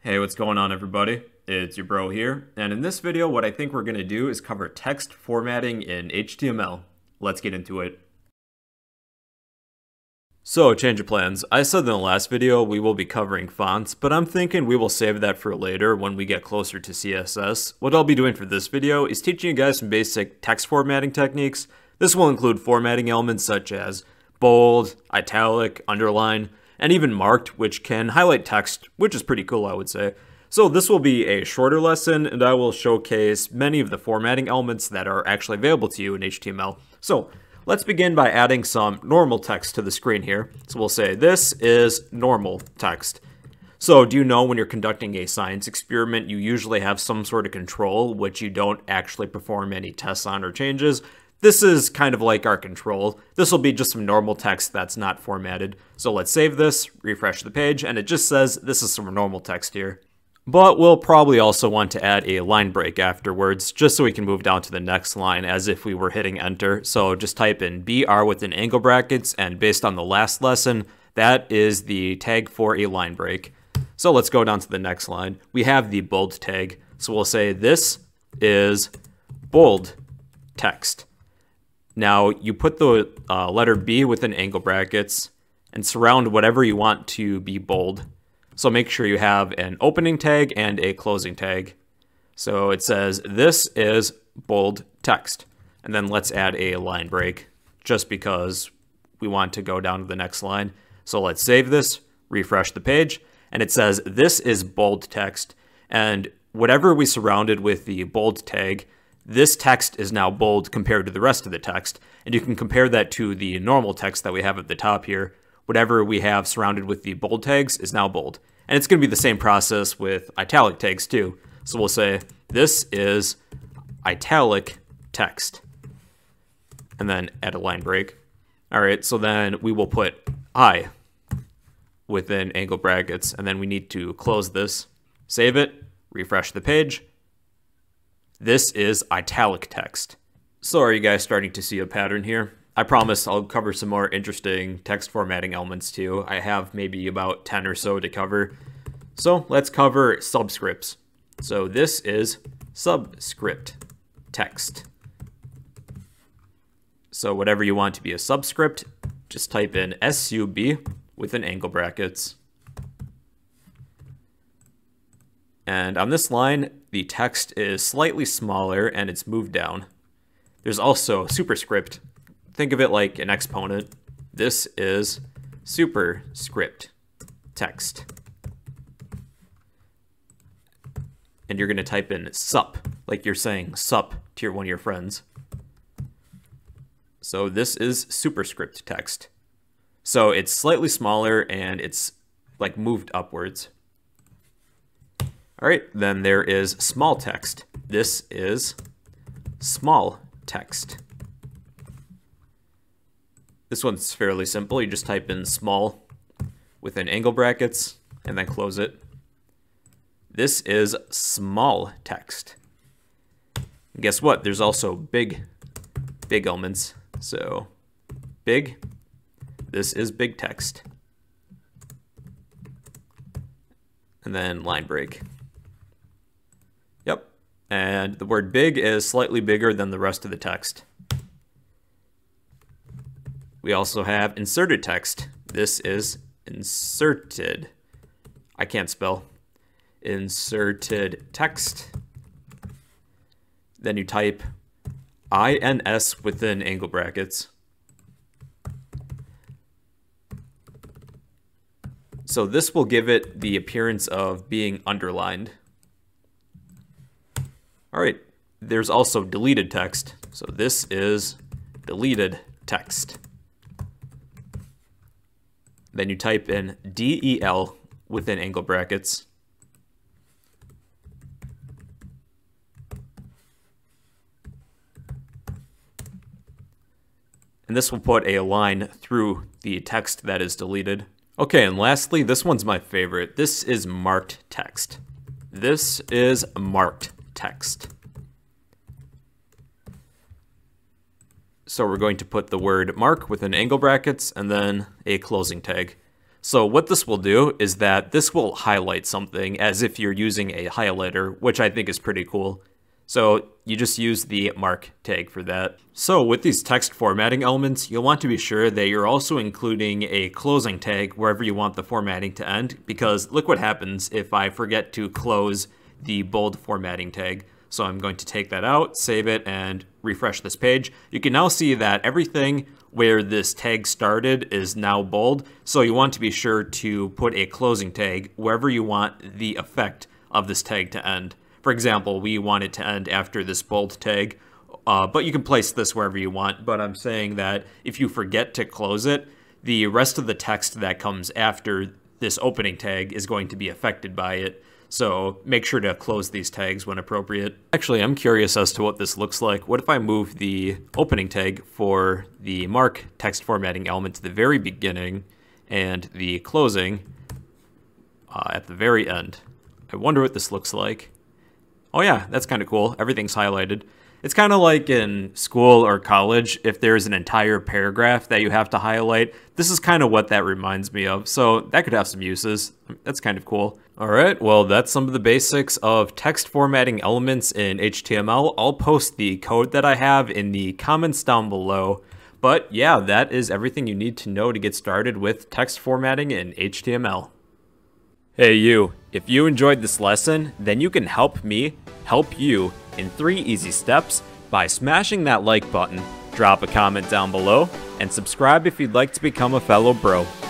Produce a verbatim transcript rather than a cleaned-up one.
Hey, what's going on, everybody? It's your bro here, and in this video what I think we're going to do is cover text formatting in H T M L. Let's get into it. So, change of plans. I said in the last video we will be covering fonts, but I'm thinking we will save that for later when we get closer to C S S. What I'll be doing for this video is teaching you guys some basic text formatting techniques. This will include formatting elements such as bold, italic, underline, and even marked, which can highlight text, which is pretty cool, I would say. So this will be a shorter lesson, and I will showcase many of the formatting elements that are actually available to you in H T M L. So let's begin by adding some normal text to the screen here. So we'll say this is normal text. So do you know when you're conducting a science experiment, you usually have some sort of control which you don't actually perform any tests on or changes? This is kind of like our control. This will be just some normal text that's not formatted. So let's save this, refresh the page, and it just says this is some normal text here. But we'll probably also want to add a line break afterwards, just so we can move down to the next line as if we were hitting enter. So just type in B R within angle brackets, and based on the last lesson, that is the tag for a line break. So let's go down to the next line. We have the bold tag. So we'll say this is bold text. Now, you put the uh, letter B within angle brackets and surround whatever you want to be bold. So make sure you have an opening tag and a closing tag. So it says, this is bold text. And then let's add a line break, just because we want to go down to the next line. So let's save this, refresh the page, and it says, this is bold text. And whatever we surrounded with the bold tag, this text is now bold compared to the rest of the text, and you can compare that to the normal text that we have at the top here. Whatever we have surrounded with the bold tags is now bold. And it's going to be the same process with italic tags too. So we'll say, this is italic text, and then add a line break. All right, so then we will put I within angle brackets, and then we need to close this, save it, refresh the page. This is italic text. So are you guys starting to see a pattern here? I promise I'll cover some more interesting text formatting elements too. I have maybe about ten or so to cover. So let's cover subscripts. So this is subscript text. So whatever you want to be a subscript, just type in sub within angle brackets. And on this line, the text is slightly smaller and it's moved down. There's also superscript. Think of it like an exponent. This is superscript text. And you're going to type in sup, like you're saying sup to your, one of your friends. So this is superscript text. So it's slightly smaller and it's like moved upwards. All right, then there is small text. This is small text. This one's fairly simple. You just type in small within angle brackets and then close it. This is small text. And guess what? There's also big, big elements. So big, this is big text. And then line break. Yep, and the word big is slightly bigger than the rest of the text. We also have inserted text. This is inserted. I can't spell. Inserted text. Then you type ins within angle brackets. So this will give it the appearance of being underlined. All right, there's also deleted text. So this is deleted text. Then you type in del within angle brackets. And this will put a line through the text that is deleted. Okay, and lastly, this one's my favorite. This is marked text. This is marked text. So we're going to put the word mark within angle brackets and then a closing tag. So what this will do is that this will highlight something as if you're using a highlighter, which I think is pretty cool. So you just use the mark tag for that. So with these text formatting elements, you'll want to be sure that you're also including a closing tag wherever you want the formatting to end, because look what happens if I forget to close the bold formatting tag. So I'm going to take that out, save it, and refresh this page. You can now see that everything where this tag started is now bold. So you want to be sure to put a closing tag wherever you want the effect of this tag to end. For example, we want it to end after this bold tag, uh, but you can place this wherever you want. But I'm saying that if you forget to close it, the rest of the text that comes after this opening tag is going to be affected by it. So make sure to close these tags when appropriate. Actually, I'm curious as to what this looks like. What if I move the opening tag for the mark text formatting element to the very beginning and the closing uh, at the very end? I wonder what this looks like. Oh yeah, that's kind of cool. Everything's highlighted. It's kind of like in school or college, if there's an entire paragraph that you have to highlight. This is kind of what that reminds me of. So that could have some uses. That's kind of cool. All right, well, that's some of the basics of text formatting elements in H T M L. I'll post the code that I have in the comments down below. But yeah, that is everything you need to know to get started with text formatting in H T M L. Hey you, if you enjoyed this lesson, then you can help me help you in three easy steps by smashing that like button, drop a comment down below, and subscribe if you'd like to become a fellow bro.